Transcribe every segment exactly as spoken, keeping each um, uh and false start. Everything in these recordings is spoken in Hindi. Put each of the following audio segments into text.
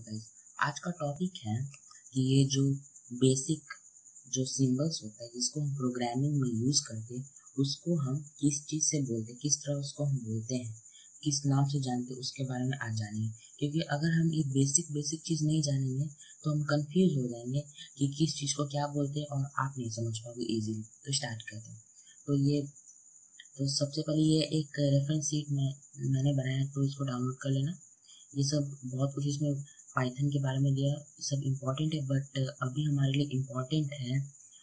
गाइस, आज का टॉपिक है कि ये जो बेसिक जो सिंबल्स होता है जिसको हम प्रोग्रामिंग में यूज़ करते हैं उसको हम किस चीज़ से बोलते हैं, किस तरह उसको हम बोलते हैं, किस नाम से जानते हैं, उसके बारे में आज जानेंगे। क्योंकि अगर हम ये बेसिक बेसिक चीज़ नहीं जानेंगे तो हम कंफ्यूज हो जाएंगे कि किस चीज़ को क्या बोलते हैं और आप नहीं समझ पाओगे इजीली। तो स्टार्ट करते हैं। तो ये तो सबसे पहले ये एक रेफरेंस शीट में मैंने बनाया है, तो इसको डाउनलोड कर लेना। ये सब बहुत कुछ इसमें पाइथन के बारे में दिया, सब इम्पोर्टेंट है, बट अभी हमारे लिए इम्पोर्टेंट है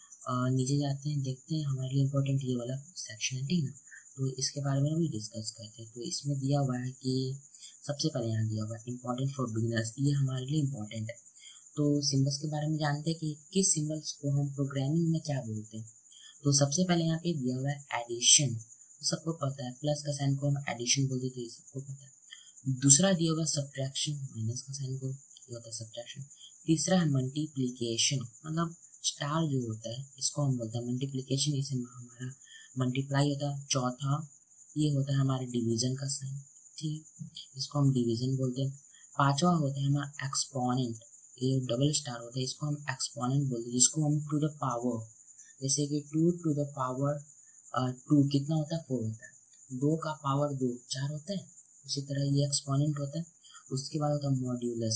नीचे जाते हैं, देखते हैं हमारे लिए इम्पोर्टेंट ये वाला सेक्शन है, ठीक ना। तो इसके बारे में अभी डिस्कस करते हैं। तो इसमें दिया हुआ है कि सबसे पहले यहाँ दिया हुआ है इम्पोर्टेंट फॉर बिगिनर्स, ये हमारे लिए इम्पोर्टेंट है। तो सिम्बल्स के बारे में जानते हैं कि किस सिम्बल्स को हम प्रोग्रामिंग में क्या बोलते हैं। तो सबसे पहले यहाँ पे दिया हुआ है एडिशन, तो सबको पता है, प्लस का साइन को हम एडिशन बोलते थे, ये सबको पता है। दूसरा दिया होगा सब्ट्रैक्शन, माइनस का साइन को ये होता है सब्ट्रैक्शन। तीसरा है मल्टीप्लिकेशन, मतलब स्टार जो होता है इसको हम बोलते हैं मल्टीप्लिकेशन, इसे हमारा मल्टीप्लाई होता है। चौथा ये होता है हमारे डिवीजन का साइन, ठीक, इसको हम डिवीजन बोलते हैं। पांचवा होता है हमारा एक्सपोनेंट, ये डबल स्टार होता है इसको हम एक्सपोनेंट बोलते हैं, जिसको हम टू द पावर, जैसे कि two to the power two कितना होता है, फोर होता है। दो का पावर दो चार होता है, उसी तरह ये एक्सपोनेंट होता है। उसके बाद होता है मॉड्यूलस,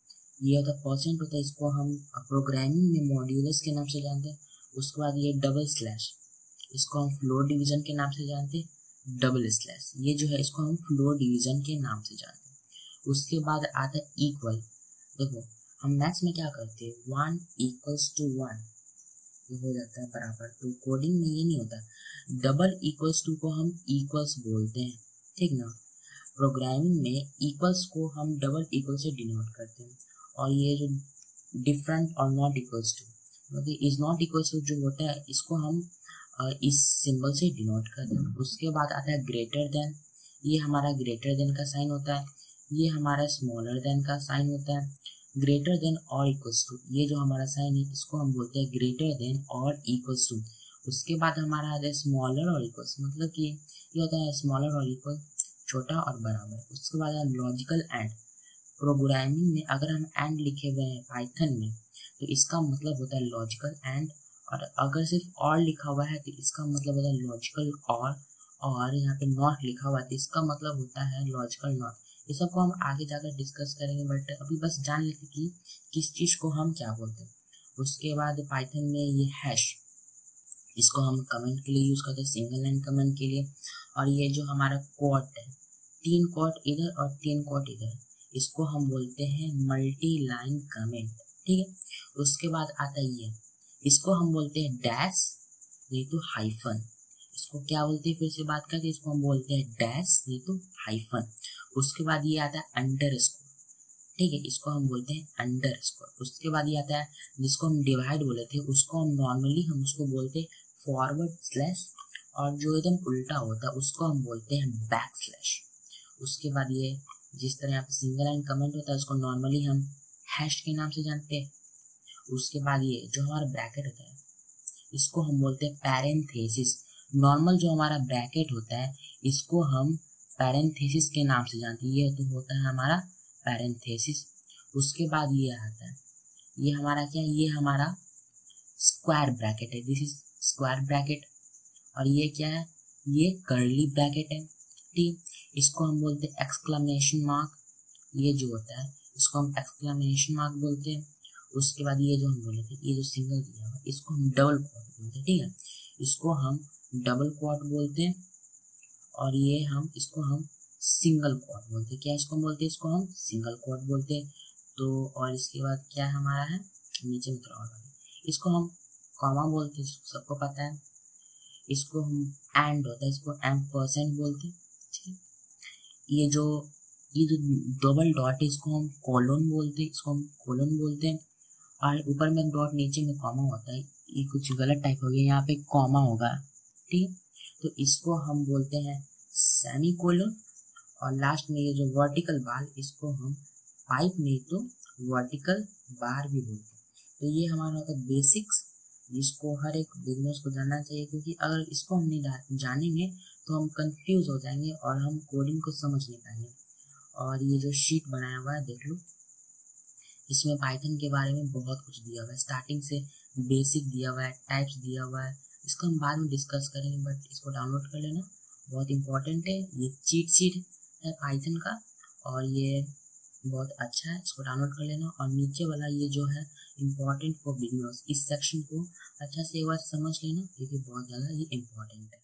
ये होता है परसेंट होता है, इसको हम प्रोग्रामिंग में मॉड्यूलस के नाम से जानते हैं। उसके बाद ये डबल स्लैश, इसको हम फ्लोर डिवीजन के नाम से जानते हैं। डबल स्लैश ये जो है इसको हम फ्लोर डिवीजन के नाम से जानते हैं। उसके बाद आता है इक्वल, देखो हम मैथ्स में क्या करते हैं, वन इक्वल्स टू वन ये हो जाता है बराबर, तो कोडिंग में ये नहीं होता। डबल इक्वल्स टू को हम इक्वल्स बोलते हैं, ठीक ना। प्रोग्रामिंग में इक्वल्स को हम डबल इक्वल से डिनोट करते हैं। और ये जो डिफरेंट और नॉट इक्वल्स टू, मतलब इज नॉट इक्वल्स टू जो होता है इसको हम इस सिंबल से डिनोट करते हैं। उसके बाद आता है ग्रेटर देन, ये हमारा ग्रेटर देन का साइन होता है। ये हमारा स्मॉलर देन का साइन होता है। ग्रेटर देन और इक्वल्स टू, ये जो हमारा साइन है इसको हम बोलते हैं ग्रेटर देन और इक्वल्स टू। उसके बाद हमारा आता है स्मॉलर और इक्वल्स, मतलब कि ये होता है स्मॉलर और इक्वल, छोटा और बराबर। उसके बाद है लॉजिकल एंड, प्रोग्रामिंग में अगर हम एंड लिखे हुए हैं पाइथन में तो इसका मतलब होता है लॉजिकल एंड, और अगर सिर्फ और लिखा हुआ है तो इसका मतलब होता है लॉजिकल और और यहाँ पे नॉट लिखा हुआ है तो इसका मतलब होता है लॉजिकल नॉट। ये सबको हम आगे जाकर डिस्कस करेंगे, बट अभी बस जान लेते कि किस चीज़ को हम क्या बोलते हैं। उसके बाद पाइथन में ये हैश, इसको हम कमेंट के लिए यूज़ करते हैं, सिंगल लाइन कमेंट के लिए। और ये जो हमारा कोट है, तीन कोट इधर और तीन कोट इधर, इसको हम बोलते हैं मल्टी लाइन कमेंट, ठीक है। उसके बाद आता है ये, इसको हम बोलते हैं डैश नहीं तो हाइफन, इसको क्या बोलते हैं फिर से बात करते हैं, इसको हम बोलते हैं डैश नहीं तो हाइफन। उसके बाद ये आता है अंडर स्कोर, ठीक है, इसको हम बोलते हैं अंडर स्कोर। उसके बाद ये आता है जिसको हम डिवाइड बोले थे, उसको हम नॉर्मली हम उसको बोलते हैं फॉरवर्ड स्लैश, और जो एकदम उल्टा होता है उसको हम बोलते हैं बैक स्लैश। उसके बाद ये जिस तरह यहाँ पे सिंगल लाइन कमेंट होता है उसको नॉर्मली हम हैश के नाम से जानते हैं। उसके बाद ये जो हमारा ब्रैकेट होता है इसको हम बोलते हैं पैरेंथेसिस, नॉर्मल जो हमारा ब्रैकेट होता है इसको हम पैरेंथेसिस के नाम से जानते हैं, ये तो होता है हमारा पैरेंथेसिस। उसके बाद ये आता है, ये हमारा क्या है, ये हमारा स्क्वायर ब्रैकेट है, दिस इज स्क्वायर ब्रैकेट। और ये क्या है, ये कर्ली ब्रैकेट है, ठीक, इसको हम बोलते हैं एक्सक्लेमेशन मार्क, ये जो होता है इसको हम एक्सक्लेमेशन मार्क बोलते हैं। उसके बाद ये जो हम बोले थे, ये जो सिंगल दिया हुआ इसको हम डबल क्वाट बोलते हैं, ठीक है, इसको हम डबल क्वाट बोलते हैं। और ये हम इसको हम सिंगल क्वाट बोलते हैं, क्या इसको बोलते हैं, इसको हम सिंगल क्वाट बोलते हैं। तो और इसके बाद क्या हमारा है, नीचे में थोड़ा और, इसको हम कॉमा बोलते हैं, सबको पता है। इसको हम एंड होता है, इसको एंड परसेंट बोलते हैं, ठीक। ये जो ये जो डबल डॉट है इसको हम कॉलन बोलते हैं, इसको हम कॉलन बोलते हैं। और ऊपर में डॉट नीचे में कॉमा होता है, ये कुछ गलत टाइप हो गया, यहाँ पे कॉमा होगा, ठीक, तो इसको हम बोलते हैं सेमी कोलन। और लास्ट में ये जो वर्टिकल बार, इसको हम पाइप नहीं तो वर्टिकल बार भी बोलते हैं। तो ये हमारा होता है बेसिक्स, जिसको हर एक बिजनेस को जानना चाहिए, क्योंकि अगर इसको हम नहीं जानेंगे तो हम कंफ्यूज हो जाएंगे और हम कोडिंग को समझ नहीं पाएंगे। और ये जो शीट बनाया हुआ है देख लो, इसमें पाइथन के बारे में बहुत कुछ दिया हुआ है, स्टार्टिंग से बेसिक दिया हुआ है, टाइप्स दिया हुआ है, इसको हम बाद में डिस्कस करेंगे, बट इसको डाउनलोड कर लेना, बहुत इंपॉर्टेंट है। ये चीट शीट है पाइथन का और ये बहुत अच्छा है, इसको डाउनलोड कर लेना। और नीचे वाला ये जो है इम्पॉर्टेंट फॉर बिगिनर्स, इस सेक्शन को अच्छा से एक बार समझ लेना क्योंकि बहुत ज़्यादा ये इम्पॉर्टेंट है।